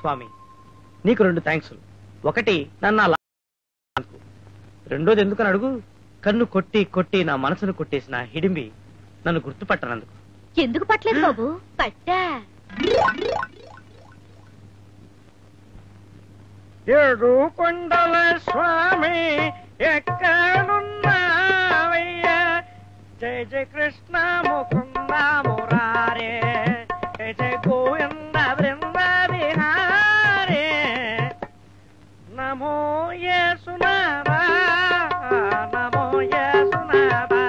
స్వామి, నీకు 2 థ్యాంక్స్. ఒకటి నన్ను రెండోది ఎందుకని అడుగు. కన్ను కొట్టి కొట్టి నా మనసును కొట్టేసిన హిడింబి నన్ను గుర్తుపట్టనందుకు. ఎందుకు పట్టలేదు బాబు? పట్టా. 7 కొండల స్వామి ఎక్కడున్నావయ్యా, జయ జయ కృష్ణ ముకుంద మురారే, జయ జయ గోవింద బృంద విహారే, నమో యేసునాథా, నమో యేసునాథా.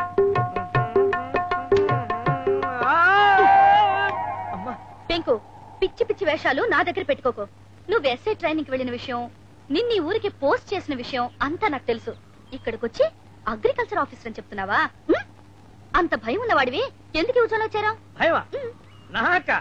పెంకు, పిచ్చి పిచ్చి వేషాలు నా దగ్గర పెట్టుకోకు. నువ్వు ఎస్ఐ ట్రైనింగ్ వెళ్ళిన విషయం, నిన్ను ఊరికి పోస్ట్ చేసిన విషయం అంతా నాకు తెలుసు. ఇక్కడికొచ్చి అగ్రికల్చర్ ఆఫీసర్ అని చెప్తున్నావా? అంత భయం ఉన్నవాడివి ఎందుకు ఉద్యోగంలో చేరావు? భయమా? నాక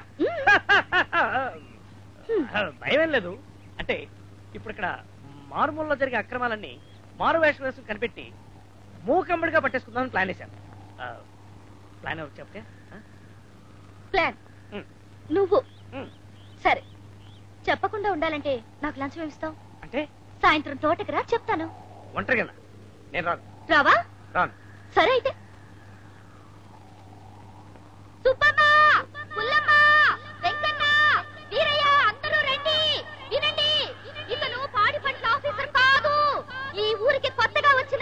భయం లేదు. అంటే ఇప్పుడు ఇక్కడ మారుమూలలో జరిగే అక్రమాలన్నీ మారు వేషం వేసుకుని కనిపెట్టి మూకమ్మడిగా పట్టేసుకుందామని ప్లాన్ వేశాను. ప్లాన్ ఎవరు చెప్తే? ప్లాన్ నువ్వు. సరే, చెప్పకుండా ఉండాలంటే నాకు లంచం ఏమిస్తావు? అంటే సాయంత్రం తోటకి రా, చెప్తాను. ఒంటరిగా నేను రాను. రావా? రాను. సరే అయితే. సుబ్బమ్మ, పుల్లమ్మ, వెంకన్న, వీరయ్య, అందరూ రండి. వినండి, ఇతను పాడి పంటల ఆఫీసర్ కాదు, ఈ ఊరికి కొత్తగా వచ్చిన.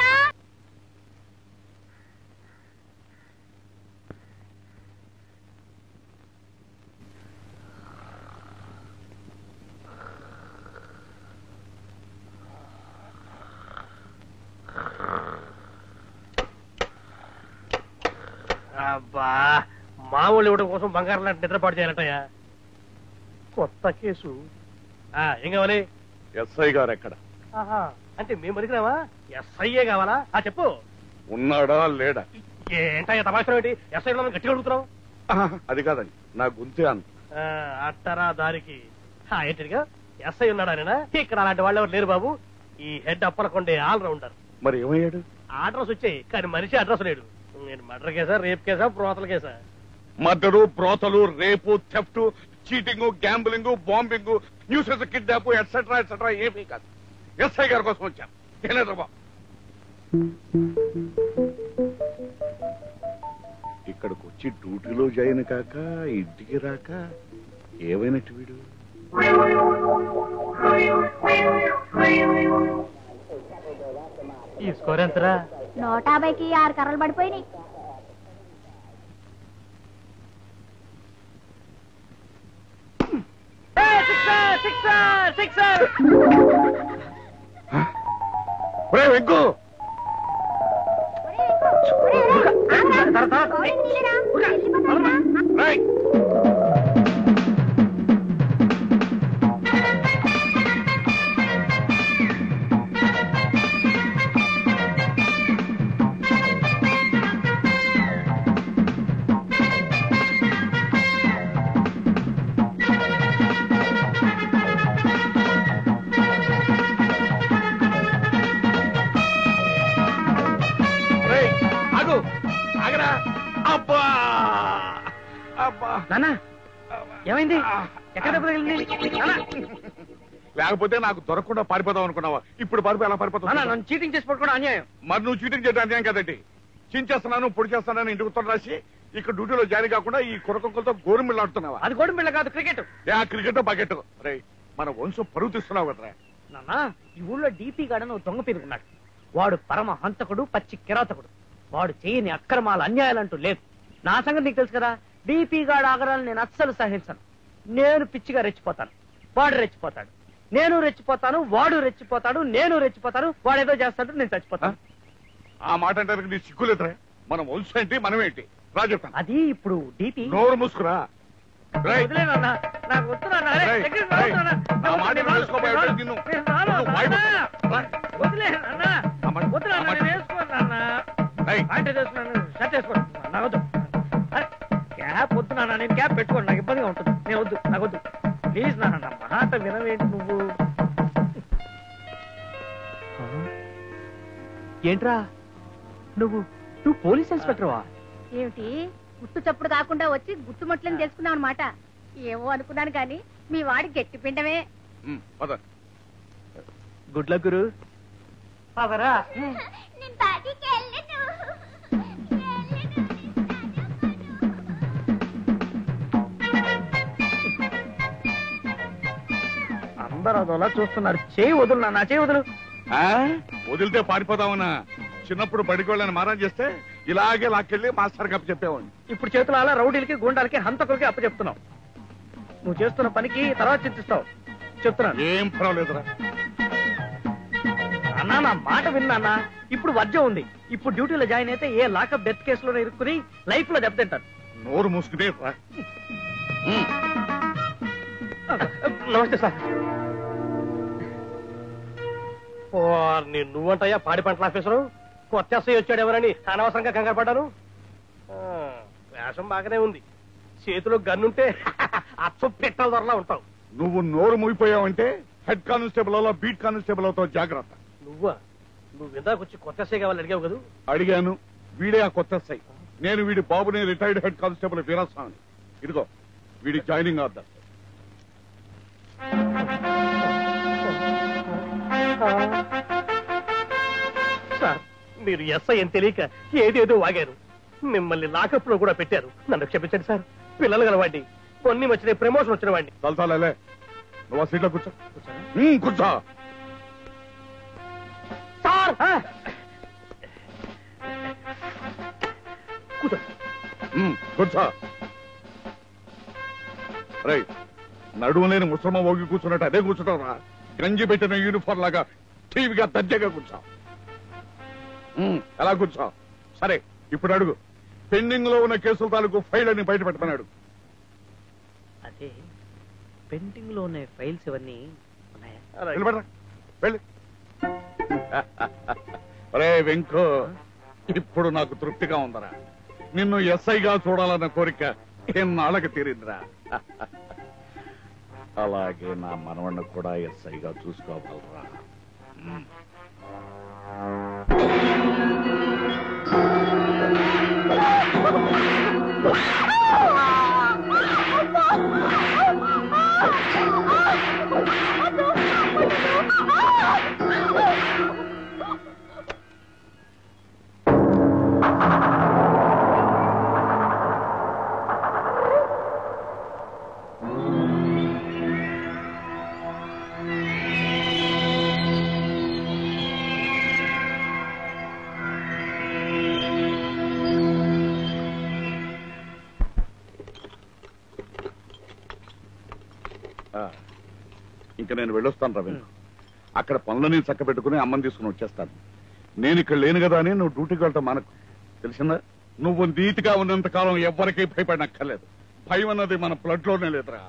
అబ్బా, మామూలు ఇవ్వడం కోసం బంగారం లాంటి నిద్రపాటు చేయాలంటయ్యా. కొత్త కేసు. ఏం కావాలి? ఎస్ఐ గారు ఎక్కడ? అంటే మేము బతికినావా? ఎస్ఐఏ కావాలా? చెప్పు. ఉన్నాడా లేడా? ఏంటయ్యా తమాషా ఏంటి? ఎస్ఐ గట్టిగా అడుగుతున్నావు. అది కాదండి, నా గుంతే అంత. అట్టరా దారికి. ఏంటిగా ఎస్ఐ ఉన్నాడా? ఇక్కడ అలాంటి వాళ్ళు ఎవరు లేరు బాబు. ఈ హెడ్ అప్పలకొండే ఆల్ రౌండర్. మరి ఏమయ్యాడు? అడ్రస్ వచ్చాయి కానీ మనిషి అడ్రస్ లేడు. నేను మర్డర్ కేసా, రేప్ కేసా, ప్రోతల కేసా? మర్డరు, ప్రోతలు, rape, theft, cheating, gambling, bombing, nuisances, kidnap, etcetera etcetera ఏమీ కాదు. ఎస్ఐ గారి కోసం వచ్చాను. ఏనేద్రా బాబు, ఇక్కడికి వచ్చి డ్యూటీలో జాయిన్ కాక ఇంటికి రాక ఏమైనట్టు వీడు? ఈ స్కోర్ ఎంతరా? 150కి 6 కర్రలు పడిపోయినాయి. వెంకు, ఏమైంది? ఎక్కడ తగిలింది? లేకపోతే నాకు దొరకకుండా పారిపోదాం అనుకున్నావా? ఇప్పుడు పారిపోయి ఎలా పారిపోతావు? నన్ను చీటింగ్ చేసి పట్టుకోవడం అన్యాయం. మరి నువ్వు చీటింగ్ చేయడం అన్యాయం కదండి. చించేస్తున్నాను, పొడి చేస్తున్నాను ఇంటికి ఉత్తరం రాసి ఇక్కడ డ్యూటీలో జాయిన్ కాకుండా ఈ కురకొక్కలతో గోరుమిళ్ళు ఆడుతున్నావా? అది గోరుమిళ్ళ కాదు, క్రికెట్. Cricket bucket. రే, మన వంశం పరువు తీస్తున్నావు కదరా. నాన్న, ఈ ఊళ్ళో డీపీ గాడను దొంగ పేరుకున్నాడు. వాడు పరమ హంతకుడు, పచ్చి కిరాతకుడు. వాడు చేయని అక్రమాలు, అన్యాయాలంటూ లేదు. నా సంగతి నీకు తెలుసు కదా. డీపీ గాడు ఆగరాలు నేను అస్సలు సహించను. నేను పిచ్చిగా రెచ్చిపోతాను, వాడు రెచ్చిపోతాడు. నేను రెచ్చిపోతాను, వాడు రెచ్చిపోతాడు. నేను రెచ్చిపోతాను, వాడేదో చేస్తాడు, నేను చచ్చిపోతాను. ఆ మాట అంటే నీ సిగ్గులేదురా. మనం వంశం ఏంటి, మనం ఏంటి రా చెప్తాను. అది ఇప్పుడు డీపీ. నోరు మూసుకురా. వదిలేనన్నా, నాకు వస్తున్నాను. క్యాప్ వద్దునా, నేను క్యాప్ పెట్టుకోండి, నాకు ఇబ్బందిగా ఉంటుంది. నేను వద్దు, నాకు వద్దు ప్లీజ్ నాన్న. మాట వినవేంటి నువ్వు? ఏంట్రా నువ్వు పోలీస్ ఇన్స్పెక్టర్వా? ఏమిటి, గుట్టు చప్పుడు కాకుండా వచ్చి గుట్టుమట్లని తెలుసుకున్నావు అనమాట. ఏమో అనుకున్నాను కానీ మీ వాడి గట్టి పిండమే. పద. గుడ్ లక్ గురు. పదరా. అందరూ అదోలా చూస్తున్నారు. చేయి వదులు నా చేయి వదులు. వదిలితే పారిపోదామన్నా. చిన్నప్పుడు బడికి వెళ్ళని మారం చేస్తే ఇలాగే లాక్కెళ్ళి మాస్టర్ కప్పు చెప్పేవాడిని. ఇప్పుడు చేతులు అలా రౌడీలకి గుండాలకి హంతకులకి అప్పచెప్తున్నావు. నువ్వు చేస్తున్న పనికి తర్వాత చింతిస్తావు. చెప్తున్నాను. ఏం పర్వాలేదురా అన్నా, నా మాట విన్నా. ఇప్పుడు వర్జం ఉంది. ఇప్పుడు డ్యూటీలో జాయిన్ అయితే ఏ లాకప్ డెత్ కేసులో ఇరుక్కుని లైఫ్ లో దెబ్బతింటాను. నోరు మూసుకునే రా. నమస్తే సార్. నువ్వంటయ్యా పాడి పంటల ఆఫీసరు. కొత్త ఎస్ఐ వచ్చాడు ఎవరని అనవసరంగా కంగారు పడ్డాను. వేషం బాగానే ఉంది. చేతిలో గన్నుంటే అచ్చం పెట్టాల ధరలా ఉంటావు. నువ్వు నోరు మూగిపోయావంటే హెడ్ కానిస్టేబుల్ అలా బీట్ కానిస్టేబుల్ అవుతావు. జాగ్రత్త. నువ్వు ఇందాక వచ్చి కొత్త ఎస్ఐ కావాలని అడిగావు కదా. అడిగాను. వీడే ఆ కొత్త ఎస్ఐ. నేను వీడి బాబుని రిటైర్డ్ హెడ్ కానిస్టేబుల్ వీరాస్వామి. ఇదిగో వీడి జాయినింగ్ ఆర్డర్. సార్, మీరు ఎస్ఐ అని తెలియక ఏదేదో వాగారు. మిమ్మల్ని లాకప్ లో కూడా పెట్టారు. నన్ను క్షమించండి సార్. పిల్లలు గలవాడి, కొన్ని వచ్చిన ప్రమోషన్ వచ్చిన వాడిని. తలసాలే. నువ్వు ఆ సీట్లో కూర్చో. కూర్చో సార్. కూర్చో. రై, నడుము లేని ముసలమ్మ ఓగి కూర్చున్నట్టు అదే కూర్చుంటావు రా. గంజి పెట్టిన యూనిఫామ్ లాగా టీవీగా దర్జాగా కూర్చో. ఎలా కూర్చో. సరే, ఇప్పుడు అడుగు. పెండింగ్ లో ఉన్న కేసుల తాలూకు ఫైల్ అని బయట పెట్టమన్నాడు. అదే పెండింగ్ లో ఉన్న ఫైల్స్ ఇవన్నీ వెళ్ళి. రే వెంకో, ఇప్పుడు నాకు తృప్తిగా ఉందరా. నిన్ను ఎస్ఐగా చూడాలన్న కోరిక ఎన్నాళ్ళకి తీరిందిరా. అలాగే నా మనవణ్ణి కూడా ఎస్ఐగా చూసుకోగలరా. ఇంకా నేను వెళ్ళొస్తాను రవి. అక్కడ పనులని చక్క పెట్టుకుని అమ్మని తీసుకుని వచ్చేస్తాను. నేను ఇక్కడ లేను కదా అని నువ్వు డ్యూటీకి వెళ్తావు మనకు తెలిసిందా. నువ్వు నీతిగా ఉన్నంత కాలం ఎవ్వరికీ భయపడనక్కర్లేదు. భయం అన్నది మన బ్లడ్ లోనే లేదురా.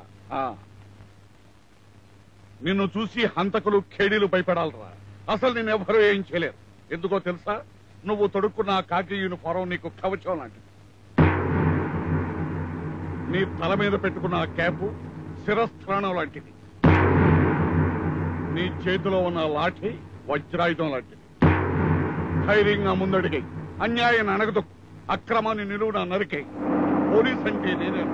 నిన్ను చూసి హంతకులు ఖేడీలు భయపడాలరా. అసలు నేను ఎవరూ ఏం చేయలేరు. ఎందుకో తెలుసా, నువ్వు తొడుక్కున్న కాకి యూనిఫారం నీకు కవచం లాంటిది. నీ తల మీద పెట్టుకున్న ఆ క్యాపు శిరస్థానం లాంటిది. నీ చేతిలో ఉన్న లాఠీ వజ్రాయుధం లాంటిది. ధైర్యంగా ముందడిగి అన్యాయాన్ని అణగదొక్కు, అక్రమాన్ని నిలువున నరికే. పోలీస్ అంటే నేనే.